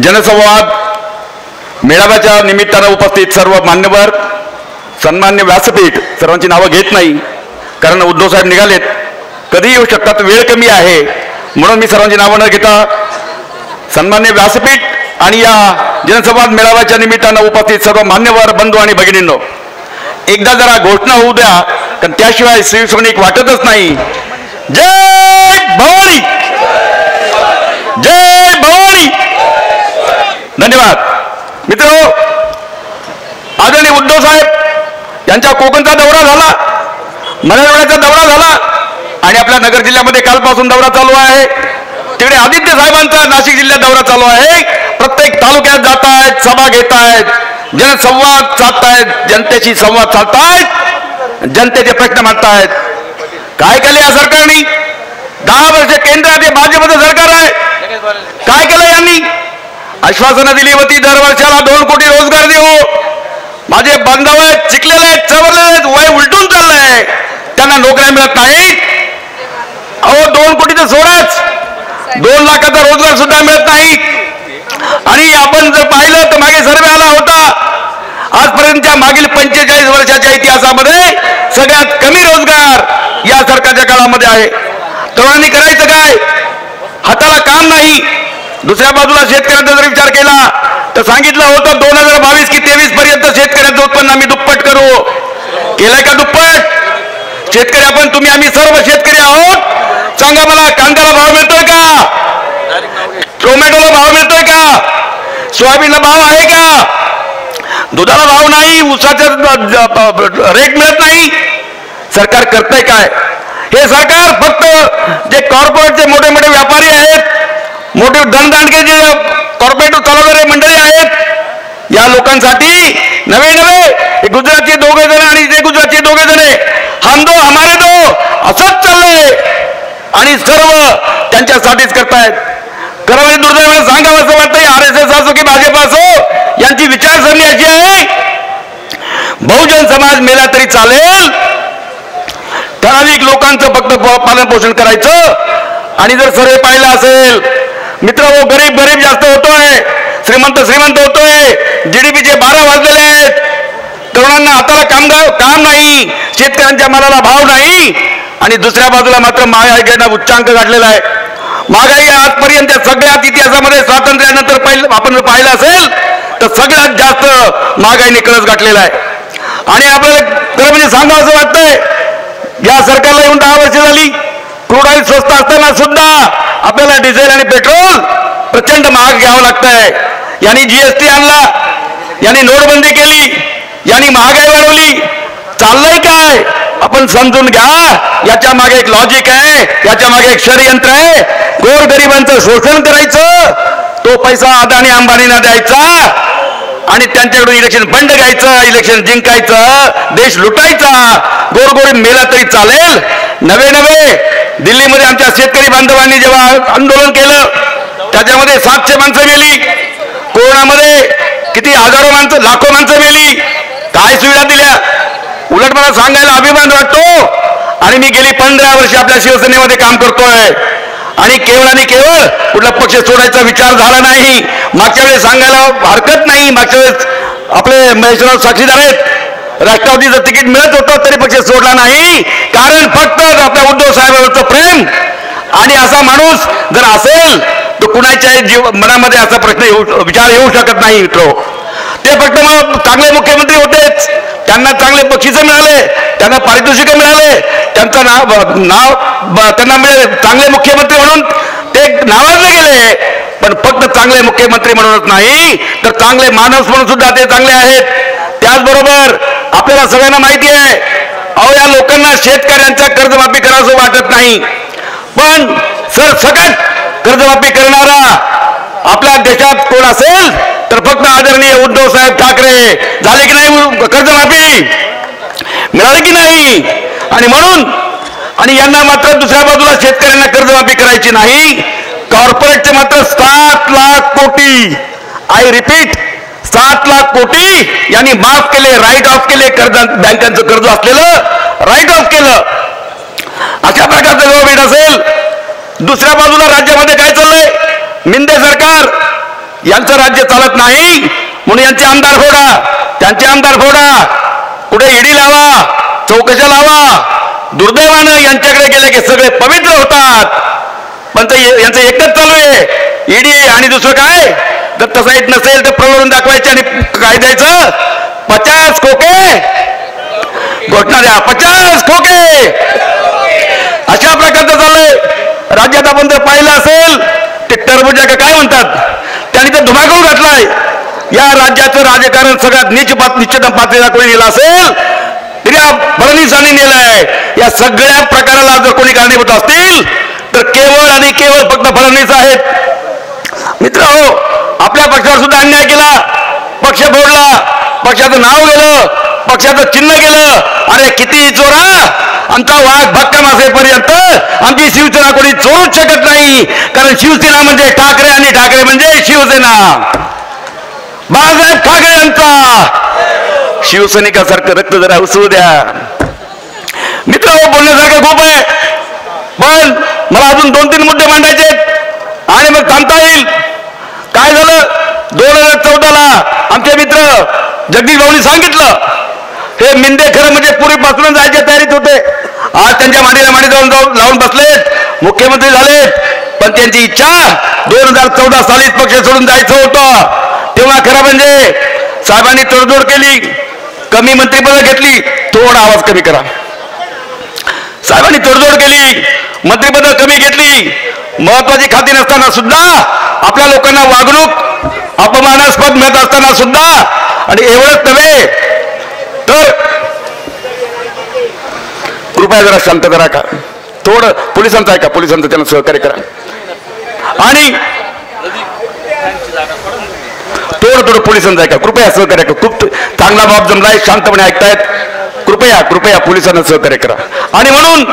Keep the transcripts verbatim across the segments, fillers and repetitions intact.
जनसंवाद मेळाव्याच्या निमित्तानं उपस्थित सर्व मान्यवर, सन्मान्य व्यासपीठ, सर्वांची नावं घेत नाही कारण उद्धव साहेब निघालेत, कधीही येऊ शकतात, वेळ कमी आहे म्हणून मी सर्वांची नावं न घेता सन्मान्य व्यासपीठ आणि या जनसंवाद मेळाव्याच्या निमित्तानं उपस्थित सर्व मान्यवर बंधू आणि भगिनींनो, एकदा जरा घोषणा होऊ द्या कारण त्याशिवाय शिवसैनिक वाटतच नाही. जय भवानी, जय भवानी. धन्यवाद. मित्रो, आदरणीय उद्धव साहेब यांचा कोकणचा दौरा झाला, मराठवाड्याचा दौरा झाला आणि आपल्या नगर जिल्ह्यामध्ये कालपासून दौरा चालू आहे. तिकडे आदित्य साहेबांचा नाशिक जिल्ह्यात दौरा चालू आहे. प्रत्येक तालुक्यात जात आहेत, सभा घेत आहेत, जनसंवाद साधतायत, जनतेशी संवाद साधतायत, जनतेचे प्रश्न मांडतायत. काय केले या सरकारने? दहा वर्ष केंद्रात हे भाजपचं सरकार आहे. काय केलं यांनी? आश्वासनं दिली होती दरवर्षाला दोन कोटी रोजगार देऊ. माझे बांधव आहेत, शिकलेले आहेत, चवरलेले आहेत, वय उलटून चाललंय, त्यांना नोकऱ्या मिळत नाहीत. अहो, दोन कोटीचं सोडाच, दोन लाखाचा रोजगार सुद्धा मिळत नाही. आणि आपण जर पाहिलं तर मागे सर्वे आला होता, आजपर्यंतच्या मागील पंचेचाळीस वर्षाच्या इतिहासामध्ये सगळ्यात कमी रोजगार या सरकारच्या काळामध्ये आहे. तरुणांनी करायचं काय? हाताला काम नाही. दुसऱ्या बाजूला शेतकऱ्यांचा जर विचार केला तर सांगितलं होतं दोन हजार बावीस की तेवीस पर्यंत शेतकऱ्यांचं उत्पन्न आम्ही दुप्पट करू. केलंय का दुप्पट? शेतकरी आपण, तुम्ही, आम्ही सर्व शेतकरी आहोत. सांगा मला, कांद्याला भाव मिळतोय का? टोमॅटोला भाव मिळतोय का? सोयाबीनला भाव आहे का? दुधाला भाव नाही, ऊसाचा रेट मिळत नाही. सरकार करतंय काय? हे सरकार फक्त जे कॉर्पोरेटचे मोठे मोठे व्यापारी आहेत, मोठे धनदांडके जे कॉर्पोरेट चालवणारे मंडळी आहेत, या लोकांसाठी नवे नवे गुजरातचे दोघे जण आणि ते गुजरातचे दोघे जण, हम दो हमारे दो, असंच चाललंय आणि सर्व त्यांच्यासाठीच करतायत. खरं दुर्दैवाने सांगावं असं वाटतंय, आर एस एस असो की भाजप असो, यांची विचारसरणी अशी आहे, बहुजन समाज मेला तरी चालेल, ठराविक लोकांचं फक्त पालन पोषण करायचं. आणि जर सर्वे पाहिलं असेल मित्र, वो गरीब गरीब जास्त होतोय, श्रीमंत श्रीमंत होतोय, जीडीपीचे बारा वाजलेले आहेत, तरुणांना हाताला कामगार काम नाही, शेतकऱ्यांच्या मालाला भाव नाही आणि दुसऱ्या बाजूला मात्र महागाईनं उच्चांक गाठलेला आहे. महागाई आजपर्यंत सगळ्यात इतिहासामध्ये स्वातंत्र्यानंतर पहिलं आपण जर पाहिलं असेल तर सगळ्यात जास्त महागाईने कळस गाठलेला आहे. आणि आपल्याला खरं म्हणजे सांगावं असं वाटतंय, या सरकारला येऊन दहा वर्ष झाली, क्रूड ऑइल स्वस्त असताना सुद्धा आपल्याला डिझेल आणि पेट्रोल प्रचंड महाग घ्यावं लागतंय. यांनी जीएसटी आणला, यांनी नोटबंदी केली, यांनी महागाई वाढवली. चाललंय काय? आपण समजून घ्या. याच्या मागे एक लॉजिक आहे, याच्या मागे एक षडयंत्र आहे. गोरगरिबांचं शोषण करायचं, तो पैसा अदानी अंबानींना द्यायचा आणि त्यांच्याकडून इलेक्शन फंड घ्यायचं, इलेक्शन जिंकायचं, देश लुटायचा. गोरगरीब मेला तरी चालेल. नवे नवे दिल्लीमध्ये आमच्या शेतकरी बांधवांनी जेव्हा आंदोलन केलं त्याच्यामध्ये सातशे माणसं मेली. कोरोनामध्ये किती हजारो माणसं, लाखो माणसं मेली. काय सुविधा दिल्या? उलट मला सांगायला अभिमान वाटतो. आणि मी गेली पंधरा वर्ष आपल्या शिवसेनेमध्ये काम करतोय आणि केवळ आणि केवळ कुठला पक्ष सोडायचा विचार झाला नाही. मागच्या वेळेस सांगायला हरकत नाही, मागच्या वेळेस आपले महेशराव साक्षीदार आहेत, राष्ट्रवादीचं तिकीट मिळत होतं तरी पक्ष सोडला नाही, कारण फक्त आपल्या उद्धव साहेबांवरचं प्रेम. आणि असा माणूस जर असेल तर कुणाच्याही जीव मनामध्ये असा प्रश्न येऊ विचार येऊ शकत नाही. मित्रो, ते फक्त मग चांगले मुख्यमंत्री होतेच, त्यांना चांगले बक्षिसं मिळाले, त्यांना पारितोषिकं मिळाले, त्यांचं नाव नाव त्यांना मिळाले चांगले मुख्यमंत्री म्हणून ते नावाजले गेले. पण फक्त चांगले मुख्यमंत्री म्हणूनच नाही तर चांगले माणूस म्हणून सुद्धा ते चांगले आहेत. त्याचबरोबर आपल्याला सगळ्यांना माहिती आहे, अहो या लोकांना शेतकऱ्यांचा कर्जमाफी करावं वाटत नाही, पण सरसकट कर्जमाफी करणारा आपल्या देशात कोण असेल तर फक्त आदरणीय उद्धव साहेब ठाकरे. झाले की नाही कर्जमाफी? मिळाली की नाही? आणि म्हणून आणि यांना मात्र दुसऱ्या बाजूला शेतकऱ्यांना कर्जमाफी करायची नाही. कॉर्पोरेटचे मात्र सात लाख कोटी, आय रिपीट, सात लाख कोटी यांनी माफ केले, राईट ऑफ केले. कर्ज बँकांचं कर्ज असलेलं राईट ऑफ केलं. अशा प्रकारचं गव्हर्नमेंट असेल. दुसऱ्या बाजूला राज्यामध्ये काय चाललंय? मिंदे सरकार यांचं राज्य चालत नाही म्हणून यांचे आमदार फोडा, त्यांचे आमदार फोडा, कुठे ईडी लावा, चौकशा लावा. दुर्दैवानं यांच्याकडे गेले की सगळे पवित्र होतात. पण ते यांचं एकच चालू आहे, ईडी आणि दुसरं काय. जर तसं येत नसेल तर प्रलोभन दाखवायचे आणि काय द्यायचं, पचास खोके घोषणा द्या, पचास खोके. अशा प्रकारचं चाललंय राज्यात. आपण जर पाहिलं असेल ते टरबुजा का काय म्हणतात, त्यांनी तर धुमाकूळ घातलाय. या राज्याचं राजकारण सगळ्यात नीच निश्चित पातळीला कोणी नेलं असेल तरी फडणवीसांनी नेलंय. या सगळ्या प्रकाराला जर कोणी कारणीभूत असतील तर केवळ आणि केवळ फक्त फडणवीस आहेत. मित्र हो, आपल्या पक्षावर सुद्धा अन्याय केला, पक्ष फोडला, पक्षाचं नाव गेलं, पक्षाचं चिन्ह गेलं. अरे किती चोरा, आमचा वाघ भक्कम असेपर्यंत आमची शिवसेना कोणी चोरूच शकत नाही. कारण शिवसेना म्हणजे ठाकरे आणि ठाकरे म्हणजे शिवसेना. बाळासाहेब ठाकरे यांचा शिवसैनिकासारखं रक्त जरा उसळू द्या. मित्र हो, बोलण्यासारखं खूप आहे, पण मला अजून दोन तीन मुद्दे मांडायचे आणि मग थांबता येईल. काय झालं, दोन हजार चौदाला आमचे मित्र जगदीश भाऊनी सांगितलं, हे मिंदे खरं म्हणजे पूर्वीपासून जायच्या तयारीत होते. आज त्यांच्या मांडीला मांडी जाऊन जाऊन लावून बसलेत, मुख्यमंत्री झालेत. पण त्यांची इच्छा दोन हजार चौदा सालीच पक्ष सोडून जायचं होतं. तेव्हा खरं म्हणजे साहेबांनी तडजोड केली, कमी मंत्रिपदं घेतली. थोडा आवाज कमी करा. साहेबांनी तडजोड केली, मंत्रिपदं कमी घेतली, महत्वाची खाती नसताना सुद्धा आपल्या लोकांना वागणूक अपमानास्पद मिळत असताना सुद्धा. आणि एवढंच नव्हे तर कृपया जरा शांतता राखा, थोडं पोलिसांचं ऐका, पोलिसांचं त्यांना सहकार्य करा आणि थोडं थोडं पोलिसांचं ऐका, कृपया सहकार्य करा. खूप चांगला बाब जमलाय, शांतपणे ऐकतायत, कृपया कृपया पोलिसांना सहकार्य करा. आणि म्हणून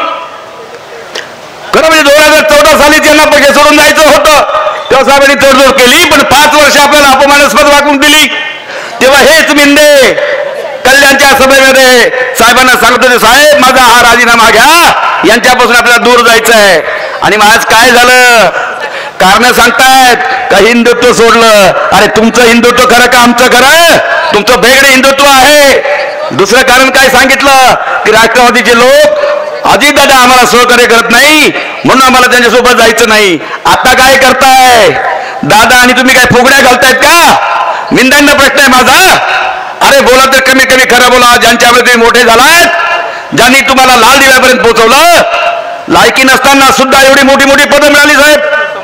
खरं म्हणजे दोन हजार चौदा साली त्यांना पक्ष सोडून जायचं होतं, तेव्हा साहेबांनी तडजोड केली. पण पाच वर्ष आपल्याला अपमानास्पद वागणूक दिली. तेव्हा हेच मिंदे कल्याणच्या सभेमध्ये साहेबांना सांगत होते, साहेब माझा हा राजीनामा घ्या, यांच्यापासून आपल्याला दूर जायचं आहे. आणि आज काय झालं, कारण सांगतायत का हिंदुत्व सोडलं. अरे तुमचं हिंदुत्व खरं का आमचं खरं, तुमचं वेगळे हिंदुत्व आहे. दुसरं कारण काय सांगितलं की राष्ट्रवादीचे लोक अजितदादा आम्हाला सहकार्य करत नाही म्हणून आम्हाला त्यांच्यासोबत जायचं नाही. आता काय करताय दादा, आणि तुम्ही काय फुगड्या घालतायत का. मिंदांना प्रश्न आहे माझा, अरे बोला तर कमी कमी खरं बोला. ज्यांच्यामुळे तुम्ही मोठे झालात, ज्यांनी तुम्हाला लाल दिव्यापर्यंत पोहोचवलं, लायकी नसताना सुद्धा एवढी मोठी मोठी पदं मिळाली साहेब.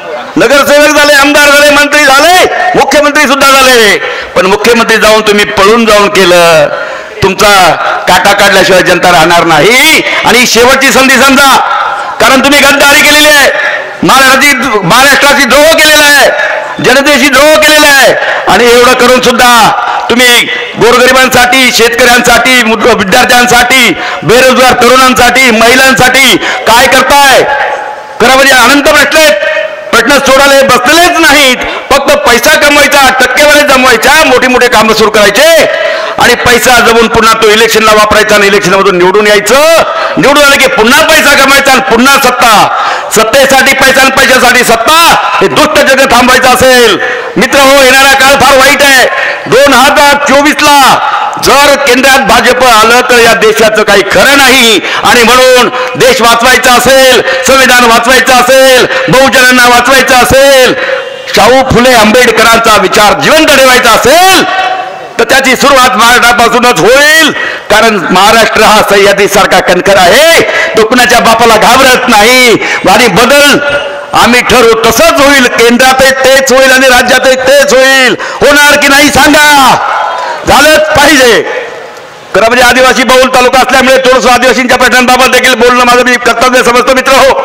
नगरसेवक झाले, आमदार झाले, मंत्री झाले, मुख्यमंत्री सुद्धा झाले. पण मुख्यमंत्री जाऊन तुम्ही पळून जाऊन केलं. तुमचा काटा काढल्याशिवाय जनता राहणार नाही. आणि शेवटची संधी समजा, कारण तुम्ही गद्दारी केलेली आहे, महाराष्ट्राची महाराष्ट्राची द्रोह केलेला आहे, जनतेशी द्रोह केलेला आहे. आणि एवढं करून सुद्धा तुम्ही गोरगरिबांसाठी, शेतकऱ्यांसाठी, विद्यार्थ्यांसाठी, बेरोजगार तरुणांसाठी, महिलांसाठी काय करताय. खरं म्हणजे अनंत प्रश्न आहेत. प्रश्न सोडायला बसलेलेच नाहीत, फक्त पैसा कमवायचा, टक्केवारी जमवायच्या, मोठी मोठी कामं सुरू करायचे आणि पैसा जमून पुन्हा तो इलेक्शनला वापरायचा आणि इलेक्शनमधून निवडून यायचं. निवडून आले की पुन्हा पैसा कमवायचा आणि पुन्हा सत्ता. सत्तेसाठी पैसा आणि पैशासाठी सत्ता, हे दुष्ट जग थांबायचं असेल मित्र हो, येणारा काळ फार वाईट आहे. दोन हजार चोवीस ला जर केंद्रात भाजप आलं तर या देशाचं काही खरं नाही. आणि म्हणून देश वाचवायचा असेल, संविधान वाचवायचं असेल, बहुजनांना वाचवायचं असेल, शाहू फुले आंबेडकरांचा विचार जिवंत ठेवायचा असेल तर त्याची सुरुवात महाराष्ट्रापासूनच होईल. कारण महाराष्ट्र हा सह्याद्री सारखा कणखर आहे, तो कुणाच्या बापाला घाबरत नाही. आणि बदल आम्ही ठरवू तसंच होईल, केंद्रातही तेच होईल आणि राज्यातही तेच होईल. होणार की नाही सांगा, झालंच पाहिजे. खरं म्हणजे आदिवासी बहुल तालुका असल्यामुळे थोडंसं आदिवासींच्या प्रश्नांबाबत देखील बोलणं माझं मी कर्तव्य समजतो मित्र हो.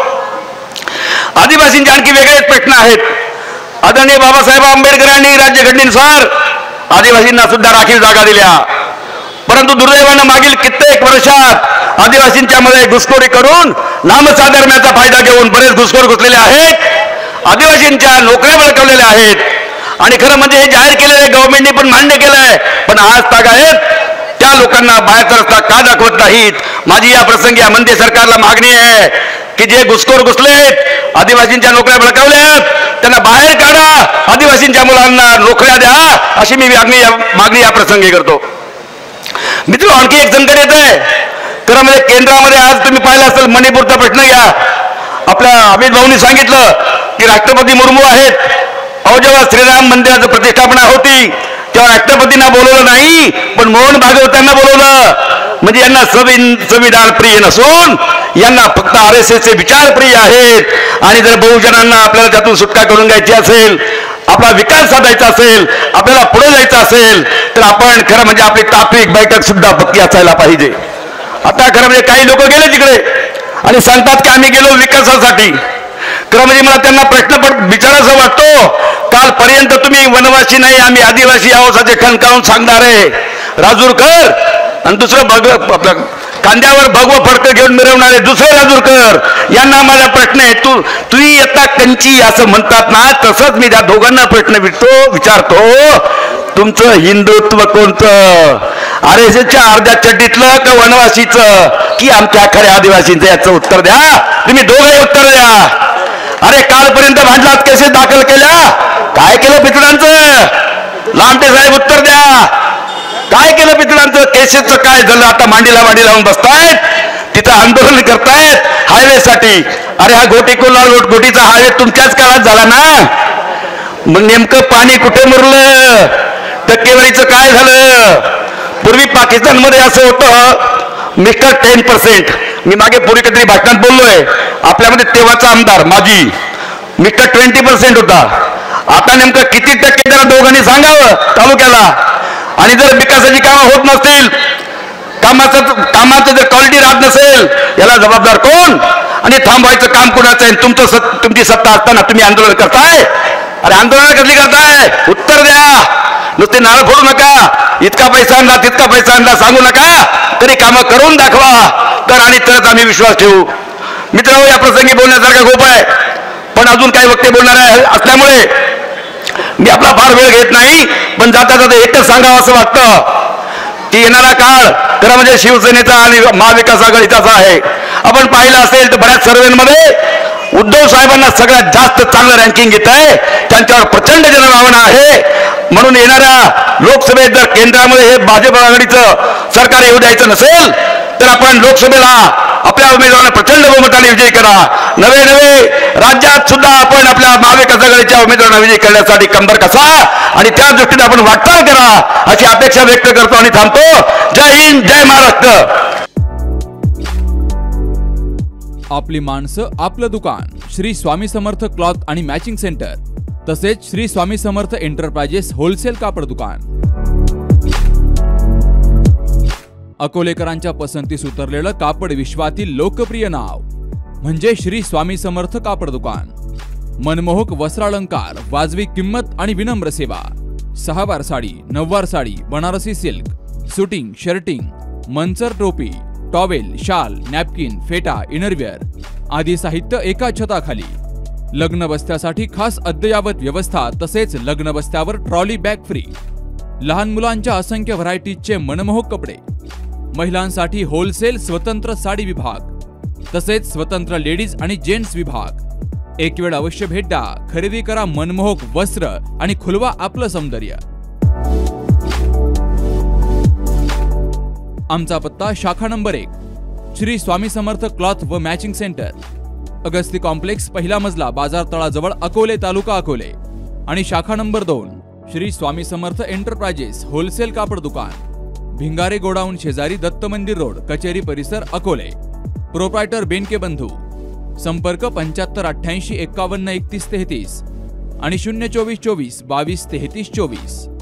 आदिवासींचे आणखी वेगळेच प्रश्न आहेत. आदरणीय बाबासाहेब आंबेडकरांनी राज्यघटनेनुसार आदिवासींना सुद्धा राखीव जागा दिल्या, परंतु दुर्दैवानं मागील कित्येक वर्षात आदिवासींच्या मध्ये घुसखोरी करून नामसाधर्म्याचा फायदा घेऊन बरेच घुसखोर घुसलेले आहेत. आदिवासींच्या नोकऱ्या बळकावलेल्या आहेत. आणि खरं म्हणजे हे जाहीर केलेलं आहे, गव्हर्नमेंटने पण मान्य केलंय. पण आज तागायत त्या लोकांना बाहेरचा रस्ता का दाखवत नाहीत. माझी या प्रसंगी या मंत्री सरकारला मागणी आहे की जे घुसखोर घुसलेत, आदिवासींच्या नोकऱ्या बळकावल्यात, त्यांना बाहेर काढा. आदिवासींच्या मुलांना नोकऱ्या द्या अशी मी मागणी मागणी या प्रसंगी करतो. मित्र, आणखी एक संकट येत आहे. खरं म्हणजे केंद्रामध्ये आज तुम्ही पाहिलं असेल, मणिपूरचा प्रश्न घ्या. आपल्या अमित भाऊंनी सांगितलं की राष्ट्रपती मुर्मू आहेत. अहो, जेव्हा श्रीराम मंदिराचं प्रतिष्ठापना होती तेव्हा राष्ट्रपतींना बोलवलं नाही, पण मोहन भागवतांना बोलवलं. म्हणजे यांना संविधान प्रिय नसून यांना फक्त आर एस एसचे विचार प्रिय आहेत. आणि जर बहुजनांना आपल्याला त्यातून सुटका करून घ्यायची असेल, आपला विकास साधायचा असेल, आपल्याला पुढे जायचं असेल, तर आपण खरं म्हणजे आपली तात्विक बैठक सुद्धा पक्की असायला पाहिजे. आता खरं म्हणजे काही लोक गेले तिकडे आणि सांगतात की आम्ही गेलो विकासासाठी. खरं म्हणजे मला त्यांना प्रश्न विचारायचा वाटतो, कालपर्यंत तुम्ही वनवासी नाही आम्ही आदिवासी आहोत असे खणकावून सांगणारे राजूरकर आणि दुसरं भग आपलं कांद्यावर भगवं फडकं घेऊन मिरवणारे दुसरे राजूरकर यांना माझा प्रश्न आहे. तू तुम्ही येता कंची असं म्हणतात ना, तसंच मी त्या दोघांना प्रश्न विचारतो विचारतो तुमचं हिंदुत्व कोणतं? आर एस एसच्या अर्ध्या चड्डीतलं का वनवासीचं की आमच्या खऱ्या आदिवासींचं? याचं उत्तर द्या. तुम्ही दोघे उत्तर द्या. अरे कालपर्यंत भांडलात केसेस दाखल केल्या, काय केलं पितळांचं? लांबटे साहेब उत्तर द्या. काय केलं पितळांचं? केसेसचं काय झालं? आता मांडीला मांडी लावून बसतायत, तिथं आंदोलन करतायत हायवे साठी. अरे हा गोटी कोल्हार गोटीचा हायवे तुमच्याच काळात झाला ना, मग नेमकं पाणी कुठे मुरलं? टक्केवारीचं काय झालं? पूर्वी पाकिस्तानमध्ये असं होतं मिस्टर टेन पर्सेंट. मी मागे पूर्वी कधी भाषणात बोललोय, आपल्यामध्ये तेव्हाचा आमदार माजी मिस्टर ट्वेंटी पर्सेंट होता. आता नेमकं किती टक्के जरा दोघांनी सांगावं तालुक्याला. आणि जर विकासाची कामं होत नसतील, कामाचं कामाचं जर क्वालिटी राहत नसेल, याला जबाबदार कोण? आणि थांबवायचं काम कोणाचं आहे? तुमचं तुमची सत्ता असताना तुम्ही आंदोलन करताय. अरे आंदोलन कसली करताय? उत्तर द्या. नुसते नारळ फोडू नका, इतका पैसा आणला तितका पैसा आणला सांगू नका, तरी कामं करून दाखवा. तर आणि तरच आम्ही विश्वास ठेवू. मित्रांनो, या प्रसंगी बोलण्यासारखा खूप आहे, पण अजून काही वक्ते बोलणार असल्यामुळे मी आपला फार वेळ घेत नाही. पण जाता जाता एकच सांगावं असं वाटतं की येणारा काळ खरं म्हणजे शिवसेनेचा आणि महाविकास आघाडीचाच आहे. आपण पाहिलं असेल तर बऱ्याच सर्वेमध्ये उद्धव साहेबांना सगळ्यात जास्त चांगलं रँकिंग येत आहे. त्यांच्यावर प्रचंड जनभावना आहे. म्हणून येणाऱ्या लोकसभेत जर केंद्रामध्ये हे भाजप आघाडीचं सरकार येऊ द्यायचं नसेल, तर आपण लोकसभेला आपल्या उमेदवारांना प्रचंड बहुमताने विजयी करा. नवे नवे राज्यात सुद्धा आपण आपल्या महाविकास आघाडीच्या उमेदवारांना विजयी करण्यासाठी कंबर कसा आणि त्या दृष्टीने आपण वाटचाल करा अशी अपेक्षा व्यक्त करतो आणि थांबतो. जय हिंद, जय महाराष्ट्र. आपली माणसं आपलं दुकान श्री स्वामी समर्थ क्लॉथ आणि मॅचिंग सेंटर, तसेच श्री स्वामी समर्थ एंटरप्राइजेस होलसेल कापड दुकान. अकोलेकरांच्या पसंतीस उतरलेलं कापड विश्वातील लोकप्रिय नाव म्हणजे श्री स्वामी समर्थ कापड दुकान. मनमोहक वस्त्रालंकार, वाजवी किंमत आणि विनम्र सेवा. सहावार sari, नववार sari, Banarasi silk, suiting, shirting, Manchar टोपी, टॉवेल, शाल, नॅपकिन, फेटा, इनरवेअर आदी साहित्य एका छताखाली. लग्न बस्त्यासाठी खास अद्ययावत व्यवस्था, तसेच लग्न बस्त्यावर ट्रॉली बॅग फ्री. लहान मुलांच्या असंख्य व्हरायटीजचे मनमोहक कपडे. महिलांसाठी होलसेल स्वतंत्र साडी विभाग, तसेच स्वतंत्र लेडीज आणि जेंट्स विभाग. एक वेळ अवश्य भेट द्या. खरेदी करा मनमोहक वस्त्र आणि खुलवा आपलं सौंदर्य. आमचा पत्ता शाखा नंबर एक, श्री स्वामी समर्थ क्लॉथ व मॅचिंग सेंटर, अगस्ती कॉम्प्लेक्स, पहिला मजला, बाजार तळाजवळ, अकोले, तालुका अकोले. आणि शाखा नंबर दोन, श्री स्वामी समर्थ एंटरप्राइजेस होलसेल कापड दुकान, भिंगारे गोडाऊन शेजारी, दत्त मंदिर रोड, कचेरी परिसर, अकोले. प्रोप्रायटर बेनके बंधू. संपर्क पंच्याहत्तर अठ्ठ्याऐंशी एक्कावन्न एकतीस तेहतीस आणि शून्य चोवीस चोवीस बावीस तेहतीस चोवीस.